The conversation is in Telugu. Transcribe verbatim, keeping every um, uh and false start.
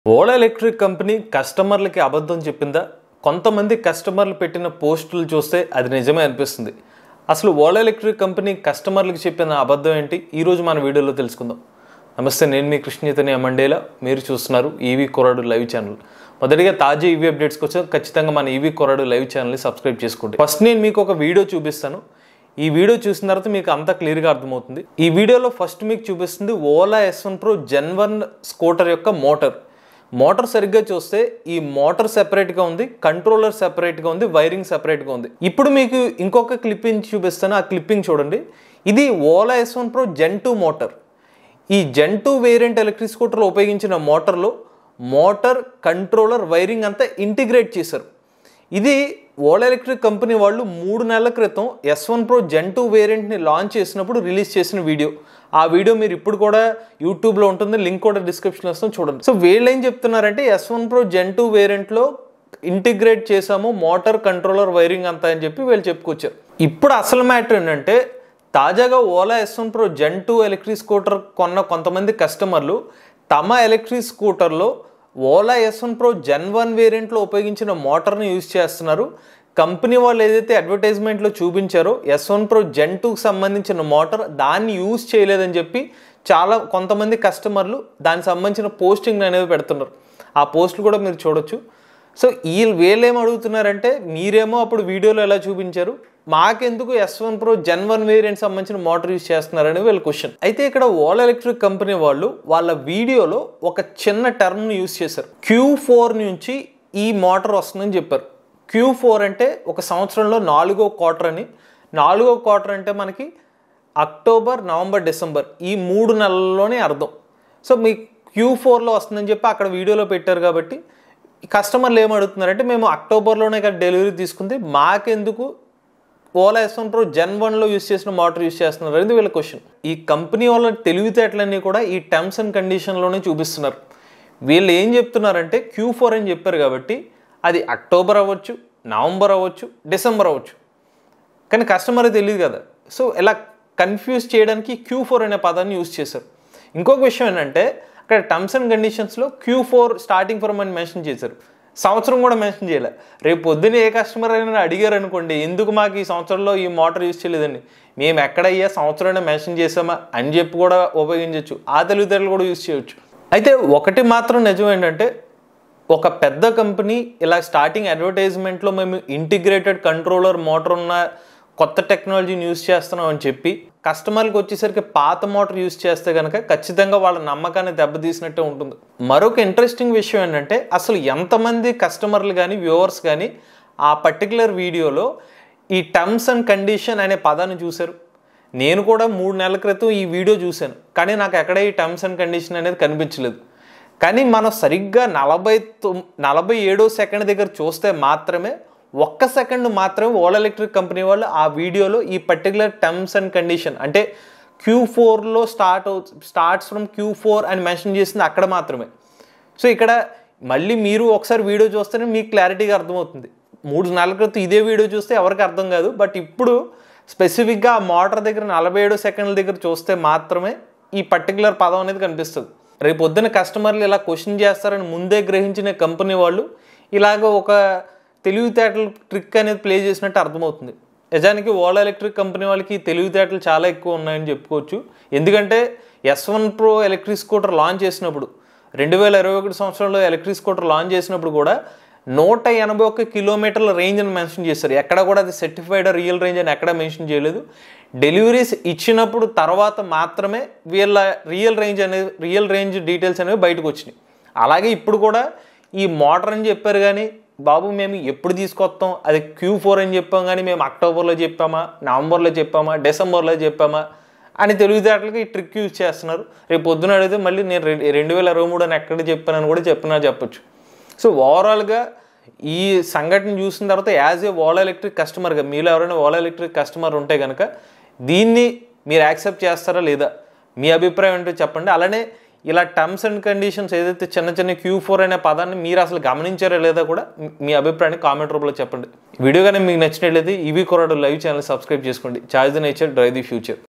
ఓలా ఎలక్ట్రిక్ కంపెనీ కస్టమర్లకి అబద్ధం చెప్పిందా? కొంతమంది కస్టమర్లు పెట్టిన పోస్టులు చూస్తే అది నిజమే అనిపిస్తుంది. అసలు ఓలా ఎలక్ట్రిక్ కంపెనీ కస్టమర్లకు చెప్పిన అబద్ధం ఏంటి? ఈరోజు మన వీడియోలో తెలుసుకుందాం. నమస్తే, నేను మీ కృష్ణ చైతన్య మండేలా. మీరు చూస్తున్నారు ఈవీ కుర్రాడు లైవ్ ఛానల్. మొదటిగా తాజా ఈవీ అప్డేట్స్ కోసం ఖచ్చితంగా మన ఈవీ కుర్రాడు లైవ్ ఛానల్ని సబ్స్క్రైబ్ చేసుకోండి. ఫస్ట్ నేను మీకు ఒక వీడియో చూపిస్తాను. ఈ వీడియో చూసిన తర్వాత మీకు అంతా క్లియర్గా అర్థమవుతుంది. ఈ వీడియోలో ఫస్ట్ మీకు చూపిస్తుంది Ola S one pro Gen one scooter యొక్క మోటార్. మోటార్ సరిగ్గా చూస్తే ఈ మోటార్ సెపరేట్గా ఉంది, కంట్రోలర్ సెపరేట్గా ఉంది, వైరింగ్ సెపరేట్గా ఉంది. ఇప్పుడు మీకు ఇంకొక క్లిప్పింగ్ చూపిస్తాను. ఆ క్లిప్పింగ్ చూడండి. ఇది Ola S one pro Gen two motor. ఈ జెన్ టూ వేరియంట్ ఎలక్ట్రిక్ స్కూటర్లో ఉపయోగించిన మోటార్లో మోటార్, కంట్రోలర్, వైరింగ్ అంతా ఇంటిగ్రేట్ చేశారు. ఇది ఓలా ఎలక్ట్రిక్ కంపెనీ వాళ్ళు మూడు నెలల క్రితం S one pro Gen two వేరియంట్ని లాంచ్ చేసినప్పుడు రిలీజ్ చేసిన వీడియో. ఆ వీడియో మీరు ఇప్పుడు కూడా యూట్యూబ్లో ఉంటుంది, లింక్ కూడా డిస్క్రిప్షన్లో వస్తుంది, చూడండి. సో వీళ్ళు ఏం చెప్తున్నారంటే S one pro Gen two వేరియంట్లో ఇంటిగ్రేట్ చేసాము మోటార్, కంట్రోలర్, వైరింగ్ అంతా అని చెప్పి వీళ్ళు చెప్పుకొచ్చారు. ఇప్పుడు అసలు మ్యాటర్ ఏంటంటే తాజాగా Ola S one pro Gen two electric scooter కొన్న కొంతమంది కస్టమర్లు తమ ఎలక్ట్రిక్ స్కూటర్లో Ola S one pro Gen one వేరియంట్లో ఉపయోగించిన మోటార్ని యూజ్ చేస్తున్నారు. కంపెనీ వాళ్ళు ఏదైతే అడ్వర్టైజ్మెంట్లో చూపించారో ఎస్ వన్ ప్రో జెన్ టూకి సంబంధించిన మోటార్, దాన్ని యూజ్ చేయలేదని చెప్పి చాలా కొంతమంది కస్టమర్లు దానికి సంబంధించిన పోస్టింగ్ అనేది పెడుతున్నారు. ఆ పోస్టులు కూడా మీరు చూడొచ్చు. సో వీళ్ళు వీళ్ళేం అడుగుతున్నారంటే, మీరేమో అప్పుడు వీడియోలో ఎలా చూపించారు, మాకెందుకు S one pro Gen one variant సంబంధించిన మోటార్ యూజ్ చేస్తున్నారని వీళ్ళ క్వశ్చన్. అయితే ఇక్కడ ఓలా ఎలక్ట్రిక్ కంపెనీ వాళ్ళు వాళ్ళ వీడియోలో ఒక చిన్న టర్మ్ని యూజ్ చేశారు. క్యూ ఫోర్ నుంచి ఈ మోటార్ వస్తుందని చెప్పారు. క్యూ ఫోర్ అంటే ఒక సంవత్సరంలో నాలుగో క్వార్టర్ అని. నాలుగో క్వార్టర్ అంటే మనకి అక్టోబర్, నవంబర్, డిసెంబర్ ఈ మూడు నెలల్లోనే అర్థం. సో మీ క్యూ ఫోర్లో వస్తుందని చెప్పి అక్కడ వీడియోలో పెట్టారు. కాబట్టి కస్టమర్లు ఏం అడుగుతున్నారంటే, మేము అక్టోబర్లోనే ఇక్కడ డెలివరీ తీసుకుంది, మాకెందుకు Ola S one pro Gen వన్లో యూజ్ చేసిన మోటార్ యూజ్ చేస్తున్నారు అనేది వీళ్ళ క్వశ్చన్. ఈ కంపెనీ వాళ్ళ తెలివితేటలన్నీ కూడా ఈ టర్మ్స్ అండ్ కండిషన్లోనే చూపిస్తున్నారు. వీళ్ళు ఏం చెప్తున్నారంటే క్యూ ఫోర్ అని చెప్పారు కాబట్టి అది అక్టోబర్ అవ్వచ్చు, నవంబర్ అవ్వచ్చు, డిసెంబర్ అవ్వచ్చు. కానీ కస్టమర్కి తెలియదు కదా. సో ఇలా కన్ఫ్యూజ్ చేయడానికి క్యూ ఫోర్ అనే పదాన్ని యూజ్ చేశారు. ఇంకొక విషయం ఏంటంటే అక్కడ టర్మ్స్ అండ్ కండిషన్స్లో క్యూ ఫోర్ స్టార్టింగ్ ఫ్రమ్ అని మెన్షన్ చేశారు. సంవత్సరం కూడా మెన్షన్ చేయలే. రేపు పొద్దున్న ఏ కస్టమర్ అయినా అడిగారు అనుకోండి, ఎందుకు మాకు ఈ సంవత్సరంలో ఈ మోటార్ యూజ్ చేయలేదండి, మేము ఎక్కడయ్యా సంవత్సరాన్ని మెన్షన్ చేసామా అని చెప్పి కూడా ఉపయోగించవచ్చు. ఆ తెలివితేటలు కూడా యూజ్ చేయవచ్చు. అయితే ఒకటి మాత్రం నిజం ఏంటంటే, ఒక పెద్ద కంపెనీ ఇలా స్టార్టింగ్ అడ్వర్టైజ్మెంట్లో మేము ఇంటిగ్రేటెడ్ కంట్రోలర్ మోటార్ ఉన్న కొత్త టెక్నాలజీని యూజ్ చేస్తున్నాం అని చెప్పి కస్టమర్కి వచ్చేసరికి పాత మోటార్ యూజ్ చేస్తే కనుక ఖచ్చితంగా వాళ్ళ నమ్మకాన్ని దెబ్బతీసినట్టే ఉంటుంది. మరొక ఇంట్రెస్టింగ్ విషయం ఏంటంటే, అసలు ఎంతమంది కస్టమర్లు కానీ వ్యూవర్స్ కానీ ఆ పర్టికులర్ వీడియోలో ఈ టర్మ్స్ అండ్ కండిషన్ అనే పదాన్ని చూశారు. నేను కూడా మూడు నెలల క్రితం ఈ వీడియో చూశాను, కానీ నాకు ఎక్కడ ఈ టర్మ్స్ అండ్ కండిషన్ అనేది కనిపించలేదు. కానీ మనం సరిగ్గా నలభై తొమ్ నలభై ఏడో సెకండ్ దగ్గర చూస్తే మాత్రమే, ఒక్క సెకండ్ మాత్రమే ఓలా ఎలక్ట్రిక్ కంపెనీ వాళ్ళు ఆ వీడియోలో ఈ పర్టికులర్ టర్మ్స్ అండ్ కండిషన్ అంటే క్యూ ఫోర్లో స్టార్ట్ అవు స్టార్ట్స్ ఫ్రమ్ క్యూ ఫోర్ అని మెన్షన్ చేసింది అక్కడ మాత్రమే. సో ఇక్కడ మళ్ళీ మీరు ఒకసారి వీడియో చూస్తేనే మీకు క్లారిటీగా అర్థమవుతుంది. మూడు నెలల క్రితం ఇదే వీడియో చూస్తే ఎవరికి అర్థం కాదు. బట్ ఇప్పుడు స్పెసిఫిక్గా ఆ మోటార్ దగ్గర నలభై ఏడు సెకండ్ల దగ్గర చూస్తే మాత్రమే ఈ పర్టికులర్ పదం అనేది కనిపిస్తుంది. రేపు పొద్దున్న కస్టమర్లు ఇలా క్వశ్చన్ చేస్తారని ముందే గ్రహించిన కంపెనీ వాళ్ళు ఇలాగ ఒక తెలివితేటలు ట్రిక్ అనేది ప్లే చేసినట్టు అర్థమవుతుంది. నిజానికి ఓలా ఎలక్ట్రిక్ కంపెనీ వాళ్ళకి తెలివితేటలు చాలా ఎక్కువ ఉన్నాయని చెప్పుకోవచ్చు. ఎందుకంటే S one pro electric scooter launch చేసినప్పుడు రెండు వేల ఇరవై ఒకటి సంవత్సరంలో ఎలక్ట్రిక్ స్కూటర్ లాంచ్ చేసినప్పుడు కూడా నూట ఎనభై ఒక్క కిలోమీటర్ల రేంజ్ అని మెన్షన్ చేశారు. ఎక్కడ కూడా అది సర్టిఫైడ్ రియల్ రేంజ్ అని ఎక్కడ మెన్షన్ చేయలేదు. డెలివరీస్ ఇచ్చినప్పుడు తర్వాత మాత్రమే వీళ్ళ రియల్ రేంజ్ అనేది రియల్ రేంజ్ డీటెయిల్స్ అనేవి బయటకు వచ్చినాయి. అలాగే ఇప్పుడు కూడా ఈ మోటార్ అని చెప్పారు, కానీ బాబు మేము ఎప్పుడు తీసుకొస్తాం, అది క్యూ ఫోర్ అని చెప్పాం, కానీ మేము అక్టోబర్లో చెప్పామా, నవంబర్లో చెప్పామా, డిసెంబర్లో చెప్పామా అని తెలివితేటలకి ఈ ట్రిక్ యూజ్ చేస్తున్నారు. రేపు పొద్దున అడిగితే మళ్ళీ నేను రెండు వేల ఇరవై మూడు అని ఎక్కడ చెప్పానని కూడా చెప్పినా చెప్పొచ్చు. సో ఓవరాల్గా ఈ సంఘటన చూసిన తర్వాత యాజ్ ఏ ఓలా ఎలక్ట్రిక్ కస్టమర్గా మీలో ఎవరైనా ఓలా ఎలక్ట్రిక్ కస్టమర్ ఉంటే కనుక దీన్ని మీరు యాక్సెప్ట్ చేస్తారా లేదా, మీ అభిప్రాయం ఏంటో చెప్పండి. అలానే ఇలా టర్మ్స్ అండ్ కండిషన్స్ ఏదైతే చిన్న చిన్న క్యూ ఫోర్ అనే పదాన్ని మీరు అసలు గమనించారా లేదా కూడా మీ అభిప్రాయాన్ని కామెంట్ రూపంలో చెప్పండి. వీడియో కానీ మీకు నచ్చినట్లయితే ఈవీ కుర్రాడు లైవ్ ఛానల్ సబ్స్క్రైబ్ చేసుకోండి. Charge the nature, drive the future.